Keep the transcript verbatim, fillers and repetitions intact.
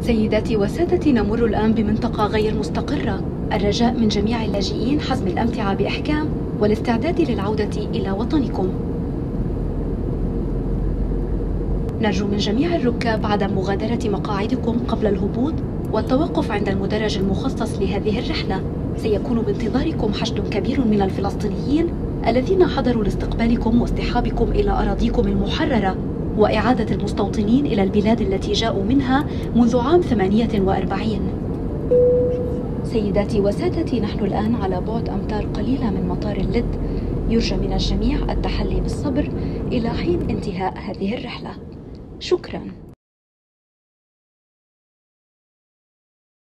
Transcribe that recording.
سيداتي وسادتي، نمر الآن بمنطقة غير مستقرة. الرجاء من جميع اللاجئين حزم الأمتعة بإحكام والاستعداد للعودة إلى وطنكم. نرجو من جميع الركاب عدم مغادرة مقاعدكم قبل الهبوط والتوقف عند المدرج المخصص لهذه الرحلة. سيكون بانتظاركم حشد كبير من الفلسطينيين الذين حضروا لاستقبالكم واصطحابكم إلى أراضيكم المحررة وإعادة المستوطنين إلى البلاد التي جاءوا منها منذ عام ثمانية وأربعين. سيداتي وسادتي، نحن الآن على بعد أمتار قليلة من مطار اللد. يرجى من الجميع التحلي بالصبر إلى حين انتهاء هذه الرحلة. شكراً.